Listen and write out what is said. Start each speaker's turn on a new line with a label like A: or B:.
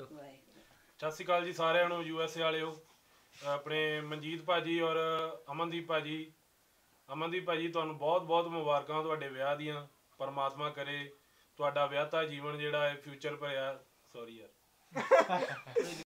A: ਸਤਿ ਸ਼੍ਰੀ ਅਕਾਲ ਜੀ ਸਾਰਿਆਂ ਨੂੰ USA ਵਾਲਿਓ। ਆਪਣੇ ਮਨਜੀਤ ਭਾਜੀ ਔਰ ਅਮਨਦੀਪ ਭਾਜੀ ਤੁਹਾਨੂੰ ਬਹੁਤ ਬਹੁਤ ਮੁਬਾਰਕਾਂ ਤੁਹਾਡੇ ਵਿਆਹ ਦੀਆਂ। ਪਰਮਾਤਮਾ ਕਰੇ ਤੁਹਾਡਾ ਵਿਆਹਤਾ ਜੀਵਨ ਜਿਹੜਾ ਹੈ ਫਿਊਚਰ ਭਰਿਆ। ਸੌਰੀ ਯਾਰ